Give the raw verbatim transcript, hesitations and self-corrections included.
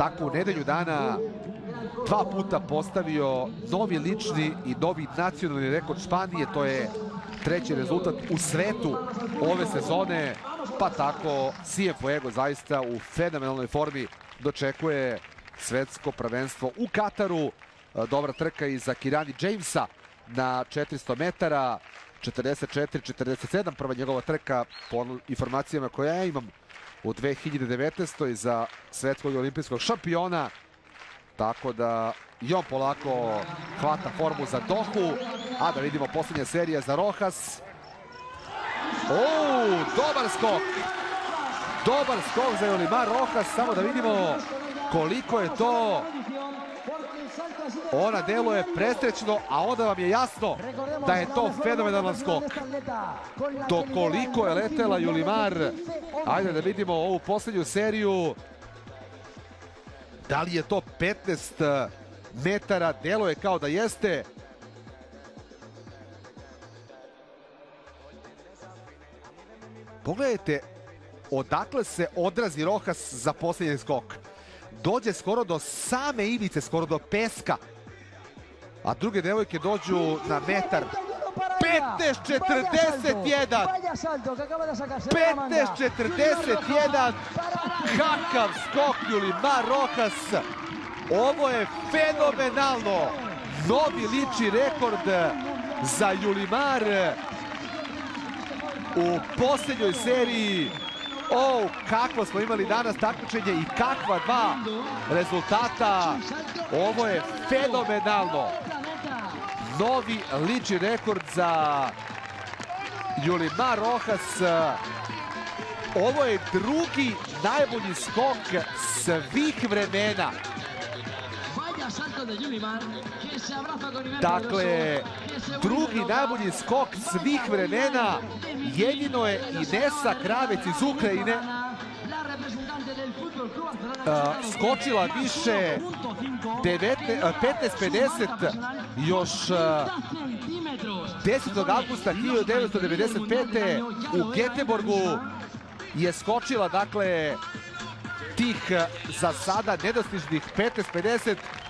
tako u nedelju dana dva puta postavio novi lični i novi nacionalni rekord Španije. To je treći rezultat u svetu ove sezone, pa tako Cienfuegos zaista u fenomenalnoj formi dočekuje svetsko prvenstvo u Kataru. Dobra trka i za Kirani Jamesa na četiristo metara, četrdeset četiri četrdeset sedam, prva njegova trka po informacijama koje ja imam u dve hiljade devetnaestoj za svetskog olimpijskog šampiona. Tako da i on polako hvata formu za Dohu, a da vidimo posljednja serija za Rojas. O, dobar skok! Dobar skok za Yolimar Rojas, samo da vidimo koliko je to. Ona deluje presrećno, a onda vam je jasno da je to fenomenalan skok. Do koliko je letela Yolimar. Ajde da vidimo ovu posljednju seriju. Da li je to petnaest metara? Deluje kao da jeste. Pogledajte odakle se odrazi Rojas za posljednji skok. Dođe skoro do same ivice, skoro do peska. A druge devojke dođu na metar. petnaest četrdeset jedan! petnaest četrdeset jedan! Kakav skok Yolimar Rojas! Ovo je fenomenalno! Novi lični rekord za Yolimar u posljednjoj seriji. O, kakvo smo imali danas takmičenje i kakva dva rezultata. Ovo je fenomenalno. Novi lični rekord za Yolimar Rojas. Ovo je drugi najbolji skok svih vremena. Dakle, drugi najbolji skok svih vremena. Jedino je Inesa Kravec iz Ukrajine skočila više petnaest pedeset još desetog avgusta hiljadu devetsto devedeset pete u Geteborgu je skočila, dakle, tih za sada nedostižnih petnaest pedeset.